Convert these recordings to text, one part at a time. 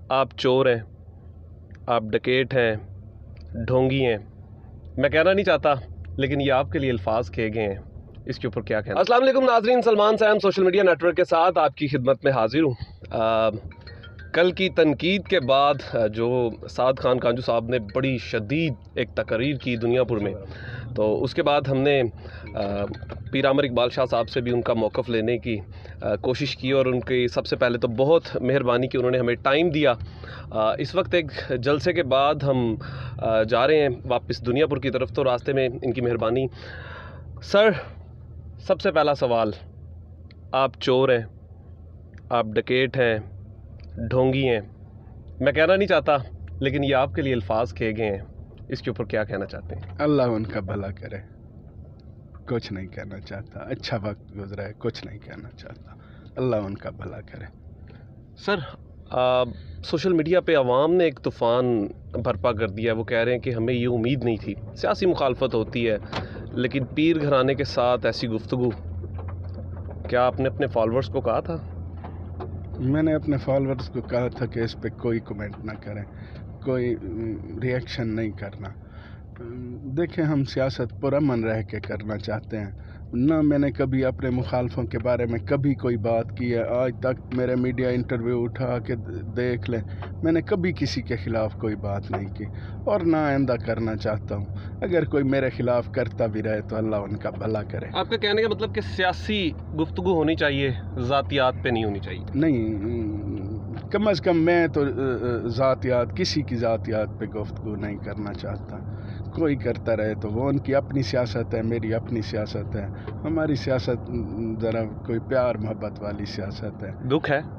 آپ چور ہیں، آپ ڈکیٹ ہیں، ڈھونگی ہیں۔ میں کہنا نہیں چاہتا لیکن یہ آپ کے لیے الفاظ کہے گئے ہیں، اس کے اوپر کیا کہنا؟ السلام علیکم ناظرین، سلمان سیم سوشل میڈیا نیٹ ورک کے ساتھ آپ کی خدمت میں حاضر ہوں۔ کل کی تنقید کے بعد جو سعد خان کانجو صاحب نے بڑی شدید ایک تقریر کی دنیا پور میں، تو اس کے بعد ہم نے پیر عامر اقبال شاہ صاحب سے بھی ان کا موقف لینے کی کوشش کی، اور ان کی سب سے پہلے تو بہت مہربانی کہ انہوں نے ہمیں ٹائم دیا۔ اس وقت ایک جلسے کے بعد ہم جا رہے ہیں واپس دنیا پور کی طرف، تو راستے میں ان کی مہربانی۔ سر، سب سے پہلا سوال، آپ چور ہیں، آپ ڈکیٹ ہیں، ڈھونگی ہیں۔ میں کہنا نہیں چاہتا لیکن یہ آپ کے لیے الفاظ کہے گئے ہیں، اس کے اوپر کیا کہنا چاہتے ہیں؟ اللہ ان کا بھلا کرے، کچھ نہیں کہنا چاہتا۔ اچھا وقت گزرا ہے، کچھ نہیں کہنا چاہتا۔ اللہ ان کا بھلا کرے۔ سر، سوشل میڈیا پہ عوام نے ایک طوفان برپا کر دیا ہے، وہ کہہ رہے ہیں کہ ہمیں یہ امید نہیں تھی، سیاسی مخالفت ہوتی ہے لیکن پیر گھرانے کے ساتھ ایسی گفتگو، کیا آپ نے اپنے فالورز کو کہا تھا؟ میں نے اپنے فالورز کو کہا تھا کہ اس پہ کوئی کمنٹ نہ کریں، کوئی ریئیکشن نہیں کرنا۔ دیکھیں، ہم سیاست پرامن رہ کے کرنا چاہتے ہیں، نہ میں نے کبھی اپنے مخالفوں کے بارے میں کبھی کوئی بات کی ہے۔ آج تک میرے میڈیا انٹرویو اٹھا کے دیکھ لیں، میں نے کبھی کسی کے خلاف کوئی بات نہیں کی، اور نہ آئندہ کرنا چاہتا ہوں۔ اگر کوئی میرے خلاف کرتا بھی رہے تو اللہ ان کا بھلا کرے۔ آپ کا کہنے کا مطلب کہ سیاسی گفتگو ہونی چاہیے، ذاتیات پہ نہیں ہونی چاہیے؟ نہیں، کم از کم میں تو ذاتیات، کسی کی ذاتیات پہ گفتگو نہیں کرنا چاہتا۔ کوئی کرتا رہے تو وہ ان کی اپنی سیاست ہے، میری اپنی سیاست ہے۔ ہماری سیاست ذرا کوئی پیار محبت والی سیاست ہے۔ دکھ ہے؟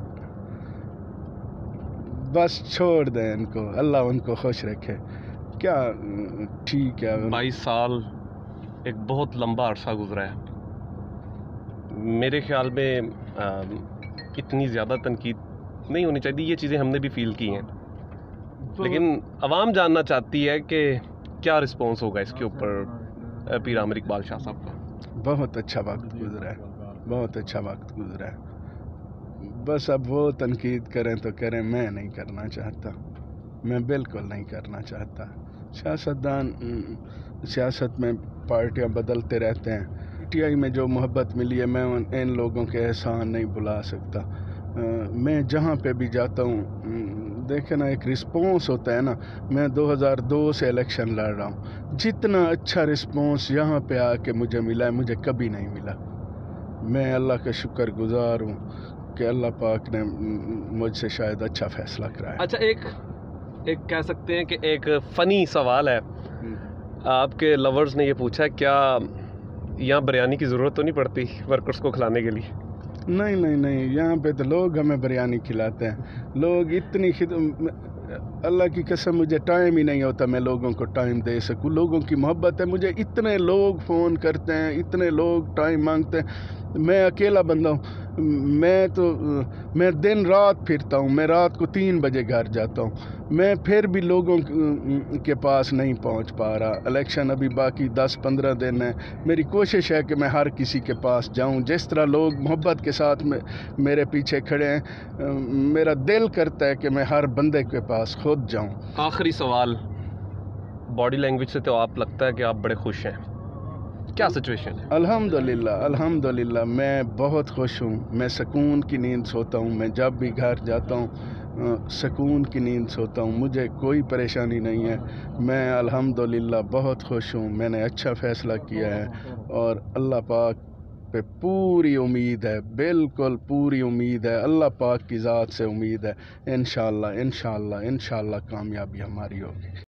بس چھوڑ دیں ان کو، اللہ ان کو خوش رکھے۔ کیا ٹھیک ہے۔ 22 سال ایک بہت لمبا عرصہ گزرا ہے، میرے خیال میں اتنی زیادہ تنقید نہیں ہونی چاہیے، یہ چیزیں ہم نے بھی فیل کی ہیں، لیکن عوام جاننا چاہتی ہے کہ کیا رسپانس ہوگا اس کے اوپر پیر عامر اقبال شاہ صاحب کا؟ بہت اچھا وقت گزرا ہے، بہت اچھا وقت گزرا ہے۔ بس اب وہ تنقید کریں تو کریں، میں نہیں کرنا چاہتا، میں بالکل نہیں کرنا چاہتا۔ سیاستدان، سیاست میں پارٹیاں بدلتے رہتے ہیں۔ ٹی آئی میں جو محبت ملی ہے، میں ان لوگوں کے احسان نہیں بھلا سکتا۔ میں جہاں پہ بھی جاتا ہوں، دیکھیں نا، ایک رسپانس ہوتا ہے نا۔ میں 2002 سے الیکشن لڑ رہا ہوں، جتنا اچھا رسپانس یہاں پہ آ کے مجھے ملا ہے، مجھے کبھی نہیں ملا۔ میں اللہ کا شکر گزار ہوں کہ اللہ پاک نے مجھ سے شاید اچھا فیصلہ کرایا۔ اچھا، ایک کہہ سکتے ہیں کہ ایک فنی سوال ہے، آپ کے لورز نے یہ پوچھا کیا یہاں بریانی کی ضرورت تو نہیں پڑتی ورکرز کو کھلانے کے لیے؟ نہیں نہیں نہیں، یہاں پہ تو لوگ ہمیں بریانی کھلاتے ہیں۔ لوگ اتنی اللہ کی قسم مجھے ٹائم ہی نہیں ہوتا میں لوگوں کو ٹائم دے سکوں۔ لوگوں کی محبت ہے مجھے، اتنے لوگ فون کرتے ہیں، اتنے لوگ ٹائم مانگتے ہیں۔ میں اکیلا بندہ ہوں، میں دن رات پھرتا ہوں، میں رات کو 3 بجے گھر جاتا ہوں، میں پھر بھی لوگوں کے پاس نہیں پہنچ پا رہا۔ الیکشن ابھی باقی 10-15 دن ہے، میری کوشش ہے کہ میں ہر کسی کے پاس جاؤں۔ جس طرح لوگ محبت کے ساتھ میرے پیچھے کھڑے ہیں، میرا دل کرتا ہے کہ میں ہر بندے کے پاس خود جاؤں۔ آخری سوال، باڈی لینگویج سے تو آپ لگتا ہے کہ آپ بڑے خوش ہیں، کیا سچویشن ہے؟ الحمدللہ الحمدللہ، میں بہت خوش ہوں، میں سکون کی نیند سوتا ہوں۔ میں جب بھی گھر جاتا ہوں سکون کی نیند سوتا ہوں، مجھے کوئی پریشانی نہیں ہے۔ میں الحمدللہ بہت خوش ہوں، میں نے اچھا فیصلہ کیا ہے، اور اللہ پاک پہ پوری امید ہے، بالکل پوری امید ہے، اللہ پاک کی ذات سے امید ہے۔ انشاءاللہ انشاءاللہ انشاءاللہ کامیابی ہماری ہوگی۔